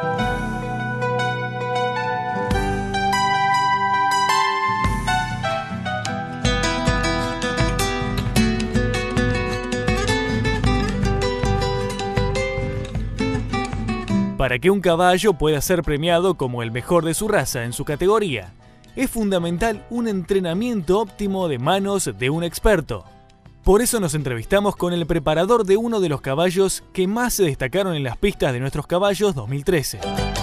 Para que un caballo pueda ser premiado como el mejor de su raza en su categoría, es fundamental un entrenamiento óptimo de manos de un experto. Por eso nos entrevistamos con el preparador de uno de los caballos que más se destacaron en las pistas de Nuestros Caballos 2013.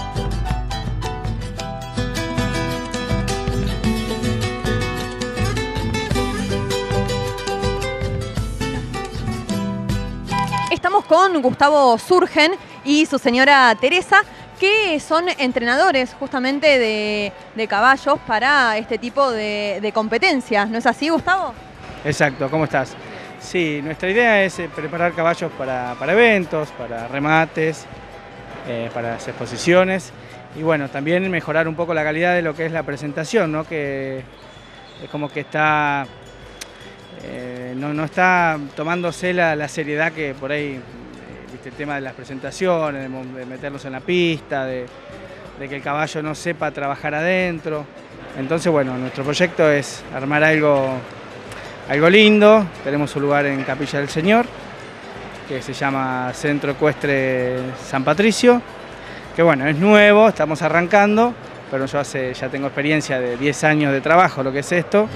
Estamos con Gustavo Surgen y su señora Teresa, que son entrenadores justamente de caballos para este tipo de competencias. ¿No es así, Gustavo? Exacto, ¿cómo estás? Sí, nuestra idea es preparar caballos para eventos, para remates, para las exposiciones y bueno, también mejorar un poco la calidad de lo que es la presentación, ¿no? Que es como que está, no está tomándose la seriedad que por ahí, viste, el tema de las presentaciones, de meterlos en la pista, de que el caballo no sepa trabajar adentro. Entonces, bueno, nuestro proyecto es armar algo lindo. Tenemos un lugar en Capilla del Señor, que se llama Centro Ecuestre San Patricio, que bueno, es nuevo, estamos arrancando, pero yo ya tengo experiencia de 10 años de trabajo, lo que es esto.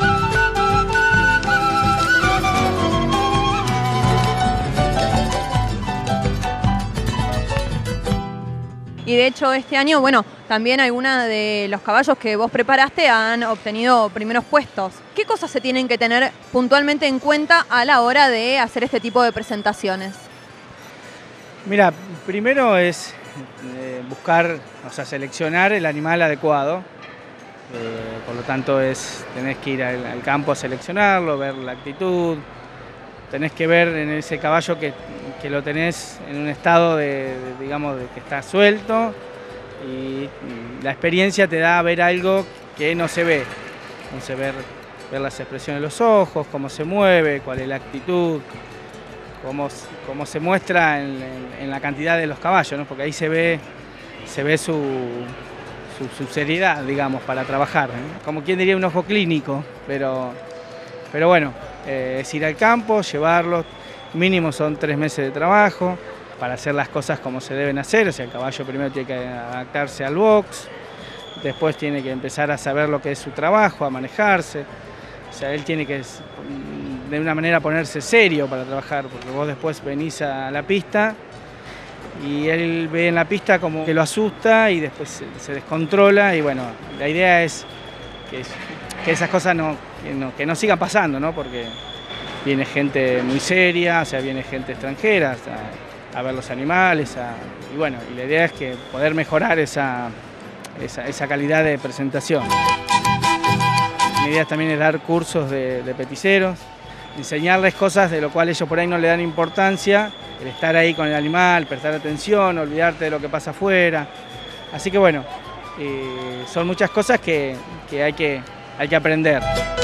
Y de hecho este año, bueno, también algunos de los caballos que vos preparaste han obtenido primeros puestos. ¿Qué cosas se tienen que tener puntualmente en cuenta a la hora de hacer este tipo de presentaciones? Mira, primero es buscar, o sea, seleccionar el animal adecuado. Por lo tanto, tenés que ir al campo a seleccionarlo, ver la actitud. Tenés que ver en ese caballo que lo tenés en un estado digamos, de que está suelto y la experiencia te da a ver algo que no se ve. Entonces ver las expresiones de los ojos, cómo se mueve, cuál es la actitud, cómo se muestra en la cantidad de los caballos, ¿no? Porque ahí se ve su seriedad, digamos, para trabajar, ¿no? Como quien diría un ojo clínico, pero bueno. Es ir al campo, llevarlos, mínimo son 3 meses de trabajo para hacer las cosas como se deben hacer. O sea, el caballo primero tiene que adaptarse al box, después tiene que empezar a saber lo que es su trabajo, a manejarse. O sea, él tiene que de una manera ponerse serio para trabajar, porque vos después venís a la pista y él ve en la pista como que lo asusta y después se descontrola y bueno, la idea es que esas cosas que no sigan pasando, ¿no? Porque viene gente muy seria, o sea, viene gente extranjera a ver los animales, y bueno, y la idea es que poder mejorar esa calidad de presentación. Mi idea también es dar cursos de peticeros, enseñarles cosas de lo cual ellos por ahí no le dan importancia, el estar ahí con el animal, prestar atención, olvidarte de lo que pasa afuera. Así que bueno, son muchas cosas que hay que aprender.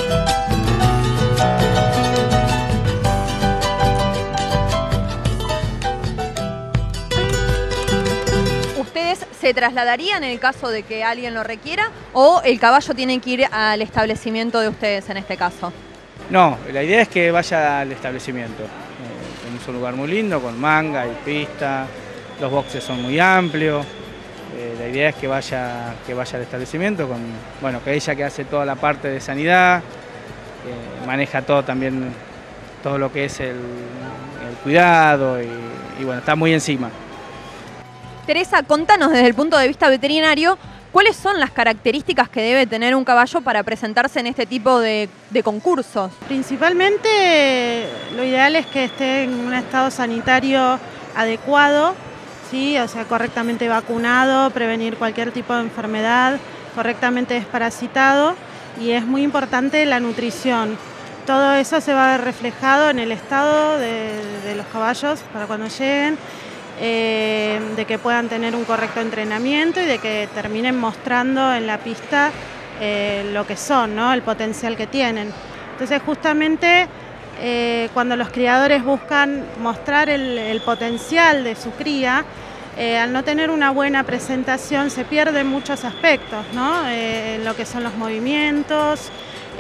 ¿Ustedes se trasladarían en el caso de que alguien lo requiera o el caballo tiene que ir al establecimiento de ustedes en este caso? No, la idea es que vaya al establecimiento. Tenemos un lugar muy lindo con manga y pista, los boxes son muy amplios. La idea es que vaya al establecimiento, que ella que hace toda la parte de sanidad, maneja todo también, todo lo que es el cuidado y bueno, está muy encima. Teresa, contanos desde el punto de vista veterinario, ¿cuáles son las características que debe tener un caballo para presentarse en este tipo de concursos? Principalmente lo ideal es que esté en un estado sanitario adecuado, ¿sí? O sea, correctamente vacunado, prevenir cualquier tipo de enfermedad, correctamente desparasitado y es muy importante la nutrición. Todo eso se va a ver reflejado en el estado de los caballos para cuando lleguen, de que puedan tener un correcto entrenamiento y de que terminen mostrando en la pista lo que son, ¿no? El potencial que tienen. Entonces justamente cuando los criadores buscan mostrar el potencial de su cría, al no tener una buena presentación se pierden muchos aspectos, ¿no? Lo que son los movimientos,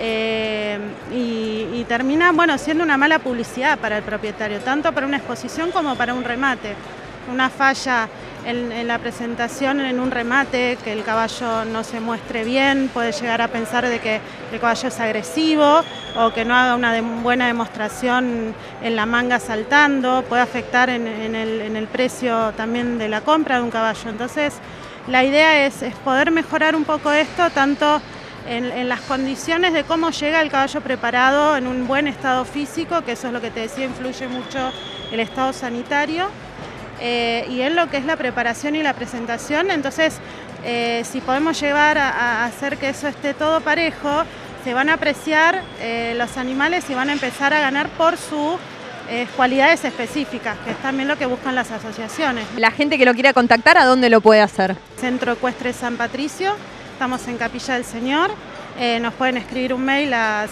y termina, bueno, siendo una mala publicidad para el propietario, tanto para una exposición como para un remate. Una falla en la presentación, en un remate, que el caballo no se muestre bien, puede llegar a pensar de que el caballo es agresivo o que no haga una buena demostración en la manga saltando, puede afectar en el precio también de la compra de un caballo. Entonces, la idea es poder mejorar un poco esto, tanto en las condiciones de cómo llega el caballo preparado en un buen estado físico, que eso es lo que te decía, influye mucho el estado sanitario, y en lo que es la preparación y la presentación. Entonces, si podemos llevar a hacer que eso esté todo parejo, se van a apreciar los animales y van a empezar a ganar por sus cualidades específicas, que es también lo que buscan las asociaciones. La gente que lo quiera contactar, ¿a dónde lo puede hacer? Centro Ecuestre San Patricio, estamos en Capilla del Señor. Nos pueden escribir un mail a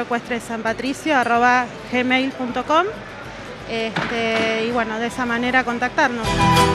centroecuestresanpatricio@gmail.com, y bueno, de esa manera contactarnos.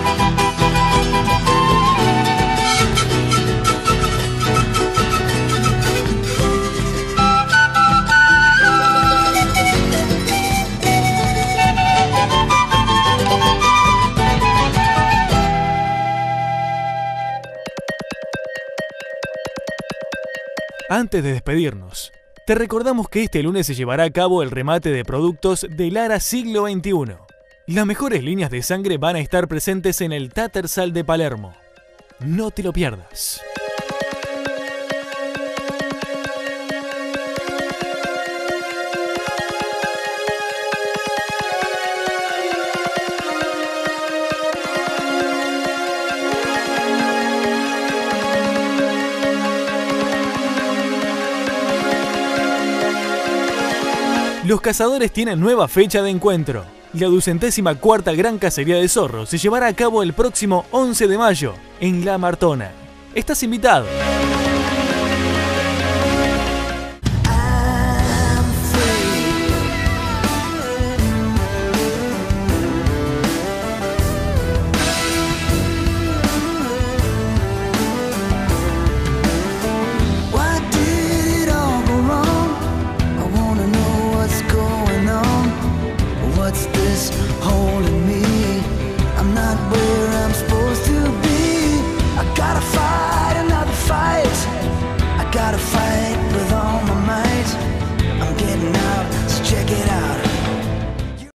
Antes de despedirnos, te recordamos que este lunes se llevará a cabo el remate de productos de Lara Siglo XXI. Las mejores líneas de sangre van a estar presentes en el Tattersall de Palermo. No te lo pierdas. Los cazadores tienen nueva fecha de encuentro. La 204ª Gran Cacería de Zorros se llevará a cabo el próximo 11 de mayo en La Martona. Estás invitado. Holding me, I'm not where I'm supposed to be. I gotta fight.